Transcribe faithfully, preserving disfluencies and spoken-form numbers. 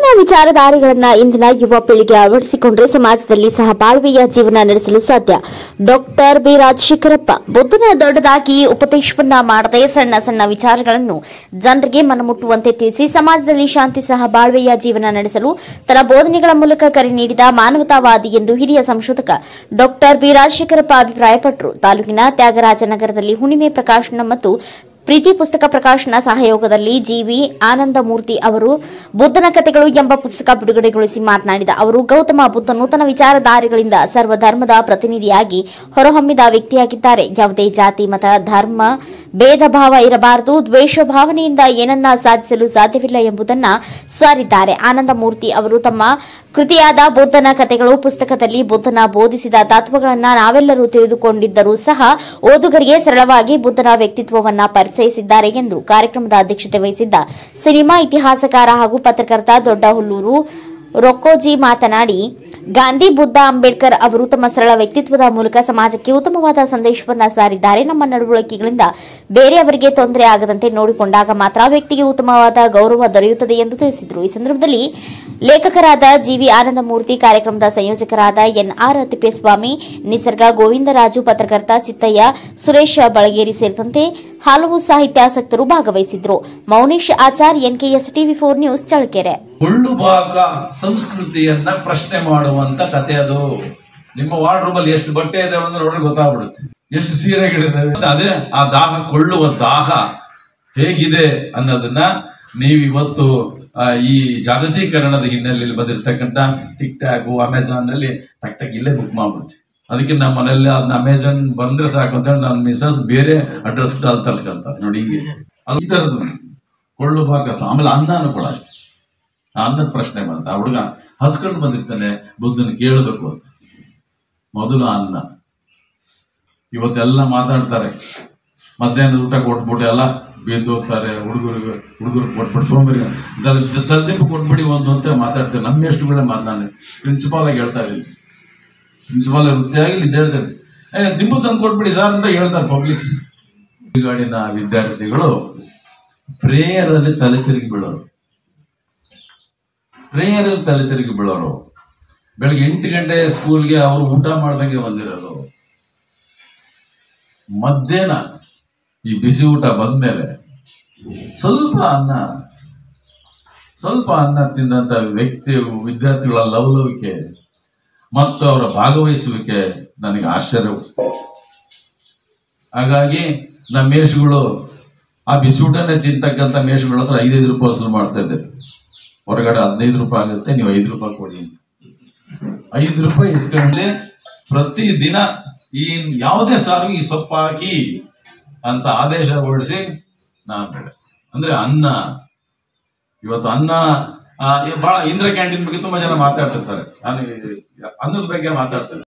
ವಿಭಿನ್ನ ವಿಚಾರಧಾರೆಗಳನ್ನ ಇಂದಿನ ಯುವ ಪೀಳಿಗೆ ಅಳವಡಿಸಿಕೊಂಡ್ರೆ ಸಮಾಜದಲ್ಲಿ ಸಹಬಾಳ್ವೆಯ ಜೀವನ ನಡೆಸಲು ಸಾಧ್ಯ. ಡಾಕ್ಟರ್ ಬಿ ರಾಜಶೇಖರಪ್ಪ ಬುದ್ಧನ ದೊಡ್ಡದಾಗಿ ಉಪದೇಶವನ್ನ ಮಾಡದೆ ಸಣ್ಣ ಸಣ್ಣ ವಿಚಾರಗಳನ್ನು ಜನರಿಗೆ ಮನಮುಟ್ಟುವಂತೆ ತಿಳಿಸಿ ಸಮಾಜದಲ್ಲಿ ಶಾಂತಿ ಸಹಬಾಳ್ವೆಯ ಜೀವನ ನಡೆಸಲು ತನ್ನ ಬೋಧನೆಗಳ ಮೂಲಕ ಕರೆ ನೀಡಿದ ಮಾನವತಾವಾದಿ ಎಂದು ಹಿರಿಯ ಸಂಶೋಧಕ ಡಾಕ್ಟರ್ ಬಿ ರಾಜಶೇಖರಪ್ಪ ಅಭಿಪ್ರಾಯಪಟ್ಟರು. ತಾಲೂಕಿನ ತ್ಯಾಗರಾಜನಗರದಲ್ಲಿ ಹುಣ್ಣಿಮೆ ಪ್ರಕಾಶನ ಮತ್ತು ಪ್ರೀತಿ ಪುಸ್ತಕ ಪ್ರಕಾಶನ ಸಹಯೋಗದಲ್ಲಿ ಜಿವಿ ಆನಂದಮೂರ್ತಿ ಅವರು ಬುದ್ಧನ ಕಥೆಗಳು ಎಂಬ ಪುಸ್ತಕ ಬಿಡುಗಡೆಗೊಳಿಸಿ ಮಾತನಾಡಿದ ಅವರು, ಗೌತಮ ಬುದ್ಧ ನೂತನ ವಿಚಾರಧಾರೆಗಳಿಂದ ಸರ್ವಧರ್ಮದ ಪ್ರತಿನಿಧಿಯಾಗಿ ಹೊರಹೊಮ್ಮಿದ ವ್ಯಕ್ತಿಯಾಗಿದ್ದಾರೆ. ಯಾವುದೇ ಜಾತಿ, ಮತ, ಧರ್ಮ ಭೇದ ಭಾವ ಇರಬಾರದು. ದ್ವೇಷ ಭಾವನೆಯಿಂದ ಏನನ್ನ ಸಾಧಿಸಲು ಸಾಧ್ಯವಿಲ್ಲ ಎಂಬುದನ್ನು ಸಾರಿದ್ದಾರೆ. ಆನಂದಮೂರ್ತಿ ಅವರು ತಮ್ಮ ಕೃತಿಯಾದ ಬುದ್ಧನ ಕಥೆಗಳು ಪುಸ್ತಕದಲ್ಲಿ ಬುದ್ಧನ ಬೋಧಿಸಿದ ತತ್ವಗಳನ್ನು ನಾವೆಲ್ಲರೂ ತಿಳಿದುಕೊಂಡಿದ್ದರೂ ಸಹ ಓದುಗರಿಗೆ ಸರಳವಾಗಿ ಬುದ್ಧನ ವ್ಯಕ್ತಿತ್ವವನ್ನು ಪರಿಚಯಿಸಿದ್ದಾರೆ ಎಂದು ಕಾರ್ಯಕ್ರಮದ ಅಧ್ಯಕ್ಷತೆ ವಹಿಸಿದ್ದ ಸಿನಿಮಾ ಇತಿಹಾಸಕಾರ ಹಾಗೂ ಪತ್ರಕರ್ತ ದೊಡ್ಡಹುಲ್ಲೂರು ರೊಕ್ಕೋಜಿ ಮಾತನಾಡಿ, ಗಾಂಧಿ, ಬುದ್ಧ, ಅಂಬೇಡ್ಕರ್ ಅವರು ತಮ್ಮ ಸರಳ ವ್ಯಕ್ತಿತ್ವದ ಮೂಲಕ ಸಮಾಜಕ್ಕೆ ಉತ್ತಮವಾದ ಸಂದೇಶವನ್ನು ಸಾರಿದ್ದಾರೆ. ನಮ್ಮ ನಡವಳಿಕೆಗಳಿಂದ ಬೇರೆಯವರಿಗೆ ತೊಂದರೆ ಆಗದಂತೆ ನೋಡಿಕೊಂಡಾಗ ಮಾತ್ರ ವ್ಯಕ್ತಿಗೆ ಉತ್ತಮವಾದ ಗೌರವ ದೊರೆಯುತ್ತದೆ ಎಂದು ತಿಳಿಸಿದರು. ಈ ಸಂದರ್ಭದಲ್ಲಿ ಲೇಖಕರಾದ ಜಿವಿ ಆನಂದಮೂರ್ತಿ, ಕಾರ್ಯಕ್ರಮದ ಸಂಯೋಜಕರಾದ ಎನ್ಆರ್ ತಿಪ್ಪೇಸ್ವಾಮಿ, ನಿಸರ್ಗ ಗೋವಿಂದರಾಜು, ಪತ್ರಕರ್ತ ಚಿತ್ತಯ್ಯ, ಸುರೇಶ್ ಬಳಗೇರಿ ಸೇರಿದಂತೆ ಹಲವು ಸಾಹಿತ್ಯಾಸಕ್ತರು ಭಾಗವಹಿಸಿದ್ರು. Mounesh Achar, NKS TV four news, Challakere. ಕೊಳ್ಳುಭಾಗ ಸಂಸ್ಕೃತಿಯನ್ನ ಪ್ರಶ್ನೆ ಮಾಡುವಂತ ಕತೆ ಅದು. ನಿಮ್ಮ ವಾರ್ಡ್ರೋಬ್ ಅಲ್ಲಿ ಎಷ್ಟು ಬಟ್ಟೆ ಇದೆ ಅಂದ್ರೆ ನೋಡ್ರೆ ಗೊತ್ತಾಗ್ಬಿಡುತ್ತೆ, ಎಷ್ಟು ಸೀರೆಗಳಿದ್ದಾವೆ. ಅದೇ ಆ ದಾಹ, ಕೊಳ್ಳುವ ದಾಹ ಹೇಗಿದೆ ಅನ್ನೋದನ್ನ ನೀವು ಇವತ್ತು ಈ ಜಾಗತೀಕರಣದ ಹಿನ್ನೆಲೆಯಲ್ಲಿ ಬಂದಿರತಕ್ಕಂತ ಟಿಕ್ ಟಾಕ್, ಅಮೆಝಾನ್ ನಲ್ಲಿ ಟಕ್ ಟಕ್ ಇಲ್ಲೇ ಬುಕ್ ಮಾಡ್ಬಿಡ್ತೀವಿ. ಅದಕ್ಕೆ ನಮ್ಮ ಮನೆಯಲ್ಲಿ ಅದನ್ನ ಅಮೆಝಾನ್ ಬಂದ್ರೆ ಸಾಕು ಅಂತ ಹೇಳಿ ನನ್ನ ಮಿಸಸ್ ಬೇರೆ ಅಡ್ರೆಸ್ ಬಿಟ್ಟು ಅಲ್ಲಿ ತರ್ಸ್ಕೊಂತಾರೆ ನೋಡಿ. ಹೀಗೆ ಈ ತರದ್ದು ಕೊಳ್ಳು ಭಾಗ. ಆಮೇಲೆ ಅನ್ನನೂ ಕೂಡ ಅಷ್ಟೇ. ಅನ್ನದ ಪ್ರಶ್ನೆ ಬಂತ, ಆ ಹುಡುಗ ಹಸ್ಕೊಂಡು ಬಂದಿರ್ತಾನೆ, ಬುದ್ಧನ ಕೇಳಬೇಕು ಅಂತ. ಮೊದಲು ಅನ್ನ. ಇವತ್ತೆಲ್ಲ ಮಾತಾಡ್ತಾರೆ, ಮಧ್ಯಾಹ್ನದ ಊಟ ಕೊಟ್ಬಿಟ್ಟು ಎಲ್ಲ ಬೇದ್ದು ಹೋಗ್ತಾರೆ. ಹುಡುಗರಿಗೆ ಹುಡುಗರು ಕೊಟ್ಬಿಟ್ಟು ಸೋಂಬರಿ ತಲೆದಿಂಪು ಕೊಟ್ಬಿಡಿ ಒಂದು ಅಂತ ಮಾತಾಡ್ತಾರೆ. ನಮ್ಮ ಎಷ್ಟುಗಳೇ ಮಾತನಾಡಿ ಪ್ರಿನ್ಸಿಪಾಲ್ ಆಗಿ ಹೇಳ್ತಾ ಇದ್ದೀನಿ, ಪ್ರಿನ್ಸಿಪಾಲ್ ವೃತ್ತಿ ಆಗಿ ಇದು ಹೇಳ್ತಾರೆ, ಏ ದಿಂಬು ತಂದು ಕೊಟ್ಬಿಡಿ ಸರ್ ಅಂತ ಹೇಳ್ತಾರೆ ಪಬ್ಲಿಕ್ಸ್. ಗಾಡಿನ ವಿದ್ಯಾರ್ಥಿಗಳು ಪ್ರೇಯರಲ್ಲಿ ತಲೆ ತಿರುಗಿ ಬೀಳೋರು, ಪ್ರೇಯರಲ್ಲಿ ತಲೆ ತಿರುಗಿ ಬೀಳೋರು. ಬೆಳಗ್ಗೆ ಎಂಟು ಗಂಟೆ ಸ್ಕೂಲ್ಗೆ ಅವರು ಊಟ ಮಾಡ್ದಂಗೆ ಬಂದಿರೋರು. ಮಧ್ಯಾಹ್ನ ಈ ಬಿಸಿ ಊಟ ಬಂದ್ಮೇಲೆ ಸ್ವಲ್ಪ ಅನ್ನ ಸ್ವಲ್ಪ ಅನ್ನ ತಿಂದಂತ ವ್ಯಕ್ತಿ ವಿದ್ಯಾರ್ಥಿಗಳ ಲವಲವಿಕೆ ಮತ್ತು ಅವರ ಭಾಗವಹಿಸುವಿಕೆ ನನಗೆ ಆಶ್ಚರ್ಯ. ಹಾಗಾಗಿ ನಮ್ಮ ಮೇಷಗಳು ಆ ಬಿಸಿ ಊಟನೇ ತಿಂತಕ್ಕಂಥ ಮೇಷಗಳ ಹತ್ರ ಐದೈದು ರೂಪಾಯಿ ವಸೂಲು ಮಾಡ್ತಾ ಇದ್ದೆ. ಹೊರಗಡೆ ಹದಿನೈದು ರೂಪಾಯಿ ಆಗುತ್ತೆ, ನೀವು ಐದು ರೂಪಾಯಿ ಕೊಡಿ. ಐದು ರೂಪಾಯಿ ಇಸ್ಕೊಂಡ್ರೆ ಪ್ರತಿ ದಿನ ಈ ಯಾವುದೇ ಸಾರಿಗೆ ಈ ಸೊಪ್ಪು ಹಾಕಿ ಅಂತ ಆದೇಶ ಹೊರಡಿಸಿ ನಾನು ಅಂದ್ರೆ ಅನ್ನ. ಇವತ್ತು ಅನ್ನ ಬಹಳ ಇಂದಿರಾ ಕ್ಯಾಂಟೀನ್ ಬಗ್ಗೆ ತುಂಬಾ ಜನ ಮಾತಾಡ್ತಿರ್ತಾರೆ. ನಾನು ಅನ್ನದ ಬಗ್ಗೆ ಮಾತಾಡ್ತೇನೆ.